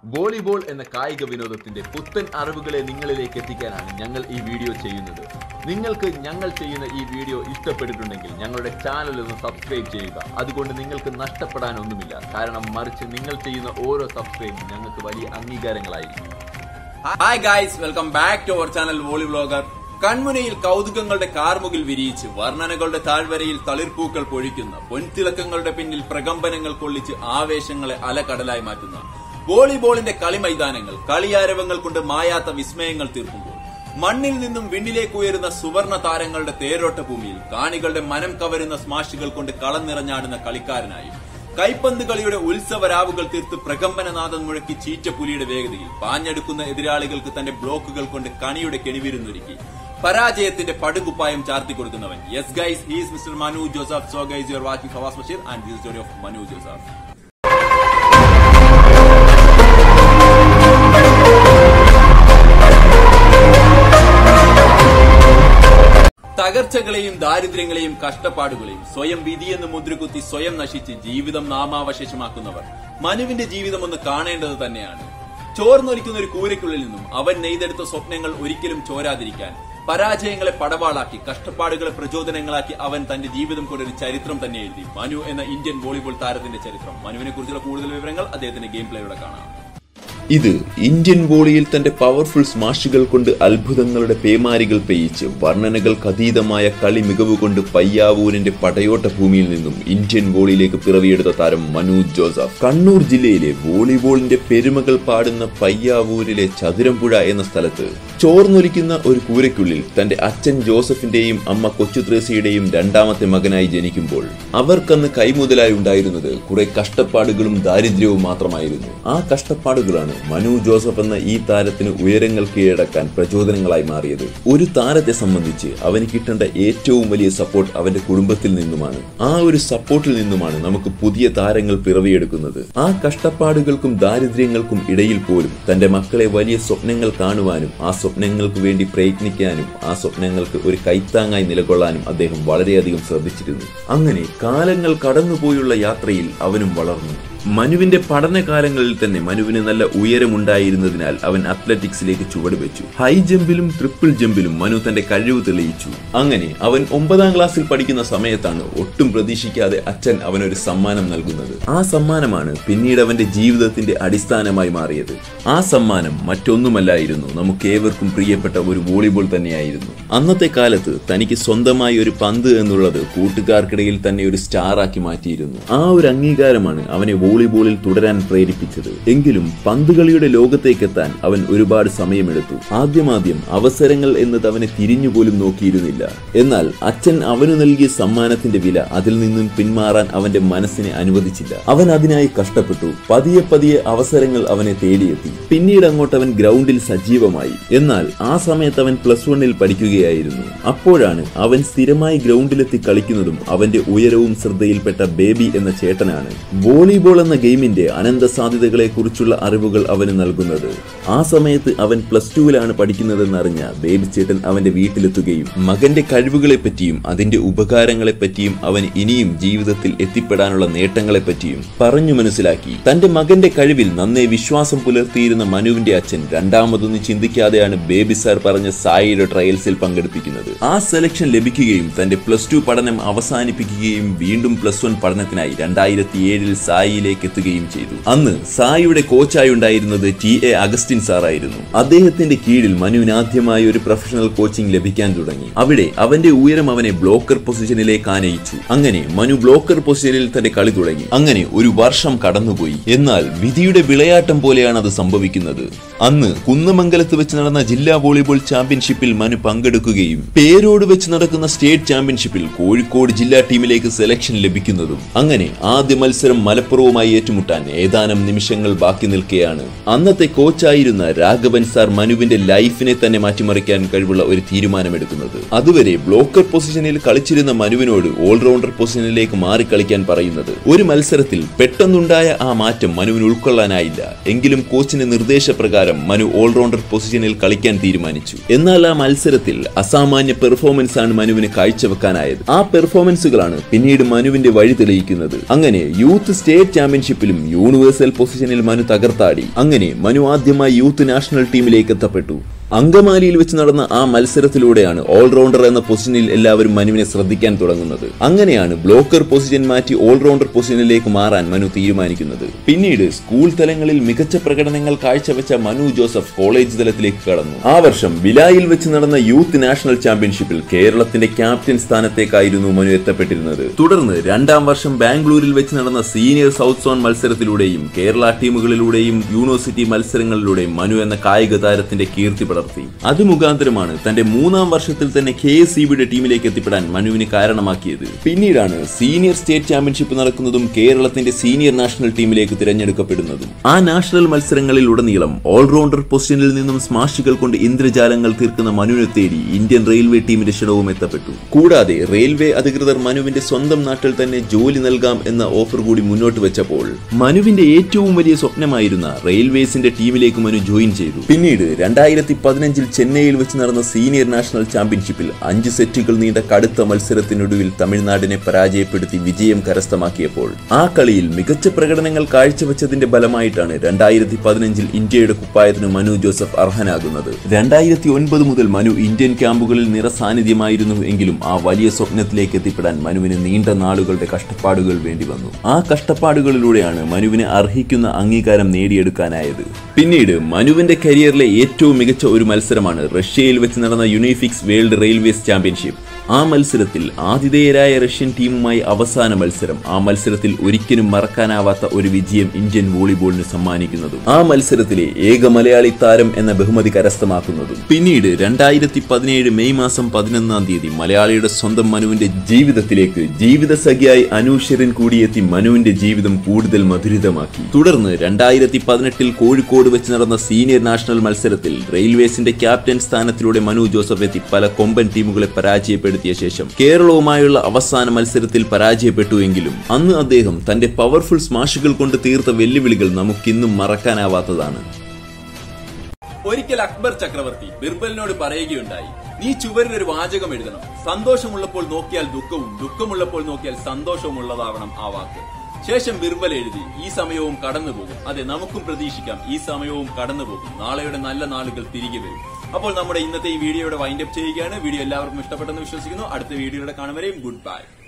Volleyball എന്ന കായിക വിനോദത്തിന്റെ പുത്തൻ അറിവുകളെ നിങ്ങളിലേക്ക് എത്തിക്കാനാണ് ഞങ്ങൾ ഈ വീഡിയോ ചെയ്യുന്നത്. നിങ്ങൾക്ക് ഞങ്ങൾ ചെയ്യുന്ന ഈ വീഡിയോ ഇഷ്ടപ്പെട്ടിട്ടുണ്ടെങ്കിൽ ഞങ്ങളുടെ ചാനൽ ഒന്ന് സബ്സ്ക്രൈബ് ചെയ്യുക. അതുകൊണ്ട് നിങ്ങൾക്ക് നഷ്ടപ്പെടാനൊന്നുമില്ല. കാരണം മറിച്ച് നിങ്ങൾ ചെയ്യുന്ന ഓരോ സബ്സ്ക്രൈബും ഞങ്ങൾക്ക് വലിയ അംഗീകാരങ്ങളായിരിക്കും. Hi guys, welcome back to our channel volley vlogger. കൺമുനയിൽ കൗതുകങ്ങളുടെ കാർമുകിൽ വിരിയിച്ച് വർണ്ണനകളുടെ താഴ്വരയിൽ തളിർപ്പൂക്കൾ പൊഴിക്കുന്ന പൊൻതിളക്കങ്ങളുടെ പിന്നിൽ പ്രകമ്പനങ്ങൾ കൊള്ളിച്ച് ആവേശങ്ങളെ അലകടലായി മാറ്റുന്ന വോളിബോളിന്റെ കളിമൈതാനങ്ങൾ കളിയാരവങ്ങൾ കൊണ്ട് മായാത്ത വിസ്മയങ്ങൾ തീർക്കുമ്പോൾ മണ്ണിൽ നിന്നും വിണ്ണിലേക്ക് ഉയരുന്ന സുവർണ താരങ്ങളുടെ തേരോട്ട ഭൂമിയിൽ കാണികളുടെ മനം കവരുന്ന സ്മാഷുകൾ കൊണ്ട് കളം നിറഞ്ഞാടുന്ന കളിക്കാരനായും കൈപ്പന്ത് കളിയുടെ ഉത്സവരാവുകൾ തീർത്ത് പ്രകമ്പനനാദം മുഴക്കി ചീറ്റപ്പുലിയുടെ വേഗതയിൽ പാഞ്ഞെടുക്കുന്ന എതിരാളികൾക്ക് തന്റെ ബ്ലോക്കുകൾ കൊണ്ട് കണിയുടെ കെണിവിരുന്നൊരുക്കി പരാജയത്തിന്റെ പടുകുപ്പായം ചാർത്തി കൊടുക്കുന്നവൻ. Yes guys, he is mister Manu Joseph. So guys, you are watching Fawaz Basheer and this story of Manu Joseph. തകർച്ചകളെയും ദാരിദ്ര്യങ്ങളെയും കഷ്ടപ്പാടുകളെയും സ്വയം വിധിയെന്ന് മുദ്രകുത്തി സ്വയം നശിച്ച് ജീവിതം നാമാവശേഷമാക്കുന്നവർ മനുവിന്റെ ജീവിതം ഒന്ന് കാണേണ്ടത് തന്നെയാണ്. ചോർന്നൊലിക്കുന്ന ഒരു കൂരയ്ക്കുള്ളിൽ നിന്നും അവൻ നെയ്തെടുത്ത സ്വപ്നങ്ങൾ ഒരിക്കലും ചോരാതിരിക്കാൻ പരാജയങ്ങളെ പടവാളാക്കി കഷ്ടപ്പാടുകളെ പ്രചോദനങ്ങളാക്കി അവൻ തന്റെ ജീവിതം കൊണ്ട് ഒരു ചരിത്രം തന്നെ എഴുതി. മനു എന്ന ഇന്ത്യൻ വോളിബോൾ താരത്തിന്റെ ചരിത്രം. മനുവിനെ കുറിച്ചുള്ള കൂടുതൽ വിവരങ്ങൾ അദ്ദേഹത്തിന്റെ ഗെയിം പ്ലേയിലൂടെ കാണാം. ഇത് ഇന്ത്യൻ വോളിയിൽ തന്റെ പവർഫുൾ സ്മാഷുകൾ കൊണ്ട് അത്ഭുതങ്ങളുടെ പേമാരികൾ പെയ്യിച്ച് വർണ്ണനകൾക്കതീതമായ കളി മികവ് കൊണ്ട് പയ്യാവൂരിന്റെ പടയോട്ട ഭൂമിയിൽ നിന്നും ഇന്ത്യൻ വോളിയിലേക്ക് പിറവിയെടുത്ത താരം മനു ജോസഫ്. കണ്ണൂർ ജില്ലയിലെ വോളിബോളിന്റെ പെരുമകൾ പാടുന്ന പയ്യാവൂരിലെ ചതുരംപുഴ എന്ന സ്ഥലത്ത് ചോർന്നൊലിക്കുന്ന ഒരു കൂരയ്ക്കുള്ളിൽ തന്റെ അച്ഛൻ ജോസഫിന്റെയും അമ്മ കൊച്ചുത്രേസിയുടെയും രണ്ടാമത്തെ മകനായി ജനിക്കുമ്പോൾ അവർക്കന്ന് കൈമുതലായി ഉണ്ടായിരുന്നത് കുറെ കഷ്ടപ്പാടുകളും ദാരിദ്ര്യവും മാത്രമായിരുന്നു. ആ കഷ്ടപ്പാടുകളാണ് മനു ജോസഫ് എന്ന ഈ താരത്തിന് ഉയരങ്ങൾ കീഴടക്കാൻ പ്രചോദനങ്ങളായി മാറിയത്. ഒരു താരത്തെ സംബന്ധിച്ച് അവന് കിട്ടേണ്ട ഏറ്റവും വലിയ സപ്പോർട്ട് അവന്റെ കുടുംബത്തിൽ നിന്നുമാണ്. ആ ഒരു സപ്പോർട്ടിൽ നിന്നുമാണ് നമുക്ക് പുതിയ താരങ്ങൾ പിറവിയെടുക്കുന്നത്. ആ കഷ്ടപ്പാടുകൾക്കും ദാരിദ്ര്യങ്ങൾക്കും ഇടയിൽ പോലും തന്റെ മക്കളെ വലിയ സ്വപ്നങ്ങൾ കാണുവാനും ആ സ്വപ്നങ്ങൾക്ക് വേണ്ടി പ്രയത്നിക്കാനും ആ സ്വപ്നങ്ങൾക്ക് ഒരു കൈത്താങ്ങായി നിലകൊള്ളാനും അദ്ദേഹം വളരെയധികം ശ്രദ്ധിച്ചിരുന്നു. അങ്ങനെ കാലങ്ങൾ കടന്നുപോയുള്ള യാത്രയിൽ അവനും വളർന്നു. മനുവിന്റെ പഠനകാലങ്ങളിൽ തന്നെ മനുവിന് നല്ല ഉയരമുണ്ടായിരുന്നതിനാൽ അവൻ അത്ലറ്റിക്സിലേക്ക് ചുവടുവെച്ചു. ഹൈ ജമ്പിലും ട്രിപ്പിൾ ജമ്പിലും മനു തന്റെ കഴിവ് തെളിയിച്ചു. അങ്ങനെ അവൻ 9ാം ക്ലാസ്സിൽ പഠിക്കുന്ന സമയത്താണ് ഒട്ടും പ്രതീക്ഷിക്കാതെ അച്ഛൻ അവനൊരു സമ്മാനം നൽകുന്നത്. ആ സമ്മാനമാണ് പിന്നീട് അവന്റെ ജീവിതത്തിന്റെ അടിസ്ഥാനമായി മാറിയത്. ആ സമ്മാനം മറ്റൊന്നുമല്ലായിരുന്നു, നമുക്കേവർക്കും പ്രിയപ്പെട്ട ഒരു വോളിബോൾ തന്നെയായിരുന്നു. അന്നത്തെ കാലത്ത് തനിക്ക് സ്വന്തമായി ഒരു പന്ത് എന്നുള്ളത് കൂട്ടുകാർക്കിടയിൽ തന്നെ ഒരു സ്റ്റാറാക്കി മാറ്റിയിരുന്നു. ആ ഒരു അംഗീകാരമാണ് അവനെ വോളിബോളിൽ തുടരാൻ പ്രേരിപ്പിച്ചത്. എങ്കിലും പന്തുകളിയുടെ ലോകത്തേക്കെത്താൻ അവൻ ഒരുപാട് സമയമെടുത്തു. ആദ്യം അവസരങ്ങൾ എന്നത് അവനെ തിരിഞ്ഞുപോലും നോക്കിയിരുന്നില്ല. എന്നാൽ അച്ഛൻ അവനു നൽകിയ സമ്മാനത്തിന്റെ വില അതിൽ നിന്നും പിന്മാറാൻ അവന്റെ മനസ്സിനെ അനുവദിച്ചില്ല. അവൻ അതിനായി കഷ്ടപ്പെട്ടു. പതിയെ അവസരങ്ങൾ അവനെ തേടിയെത്തി. പിന്നീട് അങ്ങോട്ട് അവൻ ഗ്രൗണ്ടിൽ സജീവമായി. എന്നാൽ ആ സമയത്ത് അവൻ +1 പഠിക്കുകയായിരുന്നു. അപ്പോഴാണ് അവൻ സ്ഥിരമായി ഗ്രൗണ്ടിലെത്തി കളിക്കുന്നതും അവന്റെ ഉയരവും ശ്രദ്ധയിൽപ്പെട്ട ബേബി എന്ന ചേട്ടനാണ്. വോളിബോൾ എന്ന ഗെയിമിന്റെ അനന്ത സാധ്യതകളെ കുറിച്ചുള്ള അറിവുകൾ അവന് നൽകുന്നത്. ആ സമയത്ത് അവൻ +2 പഠിക്കുന്നതെന്നറിഞ്ഞ ബേബി ചേട്ടൻ അവന്റെ വീട്ടിലെത്തുകയും മകന്റെ കഴിവുകളെ പറ്റിയും അതിന്റെ ഉപകാരങ്ങളെ പറ്റിയും അവൻ ഇനിയും ജീവിതത്തിൽ എത്തിപ്പെടാനുള്ള നേട്ടങ്ങളെ പറ്റിയും പറഞ്ഞു മനസ്സിലാക്കി. തന്റെ മകന്റെ കഴിവിൽ നന്നേ വിശ്വാസം പുലർത്തിയിരുന്ന മനുവിന്റെ അച്ഛൻ രണ്ടാമതൊന്നും ചിന്തിക്കാതെയാണ് ബേബി സാർ പറഞ്ഞ സായിയുടെ ട്രയൽസിൽ പങ്കെടുപ്പിക്കുന്നത്. ആ സെലക്ഷൻ ലഭിക്കുകയും തന്റെ +2 പഠനം അവസാനിപ്പിക്കുകയും വീണ്ടും +1 പഠനത്തിനായി 2007 സായിയിലേക്ക് എത്തുകയും ചെയ്തു. അന്ന് സായിയുടെ കോച്ചായി ഉണ്ടായിരുന്നത് TA അഗസ്റ്റിൻ സാർ ആയിരുന്നു. അദ്ദേഹത്തിന്റെ കീഴിൽ മനുവിന് ആദ്യമായി ഒരു പ്രൊഫഷണൽ കോച്ചിങ് ലഭിക്കാൻ തുടങ്ങി. അവിടെ അവന്റെ ഉയരം അവനെ ബ്ലോക്കർ പൊസിഷനിലേക്ക് ആനയിച്ചു. അങ്ങനെ മനു ബ്ലോക്കർ പൊസിഷനിൽ തന്റെ കളി തുടങ്ങി. അങ്ങനെ ഒരു വർഷം കടന്നുപോയി. എന്നാൽ വിധിയുടെ വിളയാട്ടം പോലെയാണ് അത് സംഭവിക്കുന്നത്. അന്ന് കുന്നമംഗലത്ത് വെച്ച് നടന്ന ജില്ലാ വോളിബോൾ ചാമ്പ്യൻഷിപ്പിൽ മനു പങ്കെടുക്കുകയും പേരോട് വെച്ച് നടക്കുന്ന സ്റ്റേറ്റ് ചാമ്പ്യൻഷിപ്പിൽ കോഴിക്കോട് ജില്ലാ ടീമിലേക്ക് സെലക്ഷൻ ലഭിക്കുന്നതും. അങ്ങനെ ആദ്യ മത്സരം മലപ്പുറവുമായി ഏറ്റുമുട്ടാൻ ഏതാനും നിമിഷങ്ങൾ ബാക്കി നിൽക്കെയാണ് അന്നത്തെ കോച്ചായിരുന്ന രാഘവൻ സാർ മനുവിന്റെ ലൈഫിനെ തന്നെ മാറ്റിമറിക്കാൻ കഴിവുള്ള ഒരു തീരുമാനമെടുക്കുന്നത്. അതുവരെ ബ്ലോക്കർ പൊസിഷനിൽ കളിച്ചിരുന്ന മനുവിനോട് ഓൾറൗണ്ടർ പൊസിഷനിലേക്ക് മാറി കളിക്കാൻ പറയുന്നത്. ഒരു മത്സരത്തിൽ പെട്ടെന്നുണ്ടായ ആ മാറ്റം മനുവിന് ഉൾക്കൊള്ളാനായില്ല. എങ്കിലും കോച്ചിന്റെ നിർദ്ദേശപ്രകാരം മനു ഓൾറൗണ്ടർ പൊസിഷനിൽ കളിക്കാൻ തീരുമാനിച്ചു. എന്നാൽ ആ മത്സരത്തിൽ അസാമാന്യ പെർഫോമൻസ് ആണ് മനുവിന് കാഴ്ചവെക്കാനായത്. ആ പെർഫോമൻസുകളാണ് പിന്നീട് മനുവിന്റെ വഴി തെളിയിക്കുന്നത്. അങ്ങനെ യൂത്ത് സ്റ്റേറ്റ് ചാമ്പ്യൻഷിപ്പിലും യൂണിവേഴ്സൽ പൊസിഷനിൽ മനു തകർത്താടി. അങ്ങനെ മനു ആദ്യമായി യൂത്ത് നാഷണൽ ടീമിലേക്ക് എത്തപ്പെട്ടു. അങ്കമാലിയിൽ വെച്ച് നടന്ന ആ മത്സരത്തിലൂടെയാണ് ഓൾറൗണ്ടർ എന്ന പൊസിഷനിൽ എല്ലാവരും മനുവിനെ ശ്രദ്ധിക്കാൻ തുടങ്ങുന്നത്. അങ്ങനെയാണ് ബ്ലോക്കർ പൊസിഷൻ മാറ്റി ഓൾറൗണ്ടർ പൊസിഷനിലേക്ക് മാറാൻ മനു തീരുമാനിക്കുന്നത്. പിന്നീട് സ്കൂൾ തലങ്ങളിൽ മികച്ച പ്രകടനങ്ങൾ കാഴ്ചവെച്ച മനു ജോസഫ് കോളേജ് തലത്തിലേക്ക് കടന്നു. ആ വർഷം വിലായിൽ വെച്ച് നടന്ന യൂത്ത് നാഷണൽ ചാമ്പ്യൻഷിപ്പിൽ കേരളത്തിന്റെ ക്യാപ്റ്റൻ സ്ഥാനത്തേക്കായിരുന്നു മനു എത്തപ്പെട്ടിരുന്നത്. തുടർന്ന് 2ാം വർഷം ബാംഗ്ലൂരിൽ വെച്ച് നടന്ന സീനിയർ സൗത്ത് സോൺ മത്സരത്തിലൂടെയും കേരള ടീമുകളിലൂടെയും യൂണിവേഴ്സിറ്റി മത്സരങ്ങളിലൂടെയും മനു എന്ന കായിക താരത്തിന്റെ കീർത്തി പടർത്തി. അത് മുഖാന്തരമാണ് തന്റെ 3ാം വർഷത്തിൽ തന്നെ KSCBയുടെ ടീമിലേക്ക് എത്തിപ്പെടാൻ മനുവിന് കാരണമാക്കിയത്. പിന്നീടാണ് സീനിയർ സ്റ്റേറ്റ് ചാമ്പ്യൻഷിപ്പ് നടക്കുന്നതും കേരളത്തിന്റെ സീനിയർ നാഷണൽ ടീമിലേക്ക് തിരഞ്ഞെടുക്കപ്പെടുന്നതും. ആ നാഷണൽ മത്സരങ്ങളിൽ ഉടനീളം ഓൾറൗണ്ടർ പൊസിഷനിൽ നിന്നും സ്മാഷുകൾ കൊണ്ട് ഇന്ദ്രജാലങ്ങൾ തീർക്കുന്ന മനുവിനെ തേടി ഇന്ത്യൻ റെയിൽവേ ടീമിന്റെ ക്ഷണവും എത്തപ്പെട്ടു. കൂടാതെ റെയിൽവേ അധികൃതർ മനുവിന്റെ സ്വന്തം നാട്ടിൽ തന്നെ ജോലി നൽകാം എന്ന ഓഫർ കൂടി മുന്നോട്ട് വെച്ചപ്പോൾ മനുവിന്റെ ഏറ്റവും വലിയ സ്വപ്നമായിരുന്ന റെയിൽവേസിന്റെ ടീമിലേക്ക് മനു ജോയിൻ ചെയ്തു. പിന്നീട് 2015 ചെന്നൈയിൽ വെച്ച് നടന്ന സീനിയർ നാഷണൽ ചാമ്പ്യൻഷിപ്പിൽ 5 സെറ്റുകൾ നീണ്ട കടുത്ത മത്സരത്തിനൊടുവിൽ തമിഴ്നാടിനെ പരാജയപ്പെടുത്തി വിജയം കരസ്ഥമാക്കിയപ്പോൾ ആ കളിയിൽ മികച്ച പ്രകടനങ്ങൾ കാഴ്ചവെച്ചതിന്റെ ഫലമായിട്ടാണ് 2015 ഇന്ത്യയുടെ കുപ്പായത്തിന് മനു ജോസഫ് അർഹനാകുന്നത്. 2009 മുതൽ മനു ഇന്ത്യൻ ക്യാമ്പുകളിൽ നിറസാന്നിധ്യമായിരുന്നു എങ്കിലും ആ വലിയ സ്വപ്നത്തിലേക്ക് എത്തിപ്പെടാൻ മനുവിന് നീണ്ട നാളുകളുടെ കഷ്ടപ്പാടുകൾ വേണ്ടി വന്നു. ആ കഷ്ടപ്പാടുകളിലൂടെയാണ് മനുവിന് അർഹിക്കുന്ന അംഗീകാരം നേടിയെടുക്കാനായത്. പിന്നീട് മനുവിന്റെ കരിയറിലെ ഏറ്റവും മികച്ച ഒരു മത്സരമാണ് റഷ്യയിൽ വെച്ച് നടന്ന യുനിഫിക്സ് വേൾഡ് റെയിൽവേസ് ചാമ്പ്യൻഷിപ്പ്. ആ മത്സരത്തിൽ ആതിഥേയരായ റഷ്യൻ ടീമുമായി അവസാന മത്സരം. ആ മത്സരത്തിൽ ഒരിക്കലും മറക്കാനാവാത്ത ഒരു വിജയം ഇന്ത്യൻ വോളിബോളിന് സമ്മാനിക്കുന്നതും ആ മത്സരത്തിലെ ഏക മലയാളി താരം എന്ന ബഹുമതി കരസ്ഥമാക്കുന്നതും. പിന്നീട് 2017 മെയ് മാസം 11-ാം തീയതി മലയാളിയുടെ സ്വന്തം മനുവിന്റെ ജീവിതത്തിലേക്ക് ജീവിതസഖിയായി അനൂഷരൻ കൂടിയെത്തി മനുവിന്റെ ജീവിതം കൂടുതൽ മധുരിതമാക്കി. തുടർന്ന് 2018 കോഴിക്കോട് വെച്ച് നടന്ന സീനിയർ നാഷണൽ മത്സരത്തിൽ റെയിൽവേസിന്റെ ക്യാപ്റ്റൻ സ്ഥാനത്തിലൂടെ മനു ജോസഫ് എത്തി പല കൊമ്പൻ ടീമുകളെ പരാജയപ്പെടുത്തിയ ശേഷം കേരളവുമായുള്ള അവസാന മത്സരത്തിൽ പരാജയപ്പെട്ടുവെങ്കിലും അന്ന് അദ്ദേഹം തന്റെ പവർഫുൾ സ്മാഷുകൾ കൊണ്ട് തീർത്ത വെല്ലുവിളികൾ നമുക്കിന്നും മറക്കാനാവാത്തതാണ്. ഒരിക്കൽ അക്ബർ ചക്രവർത്തി ബിർബലിനോട് പറയുകയുണ്ടായി, നീ ചുവരിൽ ഒരു വാചകം എഴുതണം. സന്തോഷമുള്ളപ്പോൾ നോക്കിയാൽ ദുഃഖവും ദുഃഖമുള്ളപ്പോൾ നോക്കിയാൽ സന്തോഷവും ഉള്ളതാവണം ആ വാക്ക്. ശേഷം ബിർബൽ എഴുതി, ഈ സമയവും കടന്നുപോകും. അതെ, നമുക്കും പ്രതീക്ഷിക്കാം ഈ സമയവും കടന്നുപോകും. നാളെയുടെ നല്ല നാളുകൾ തിരികെ വരും. അപ്പോൾ നമ്മുടെ ഇന്നത്തെ ഈ വീഡിയോയുടെ വൈൻഡപ്പ് ചെയ്യുകയാണ്. വീഡിയോ എല്ലാവർക്കും ഇഷ്ടപ്പെട്ടെന്ന് വിശ്വസിക്കുന്നു. അടുത്ത വീഡിയോയുടെ കാണും വരെയും ഗുഡ് ബൈ.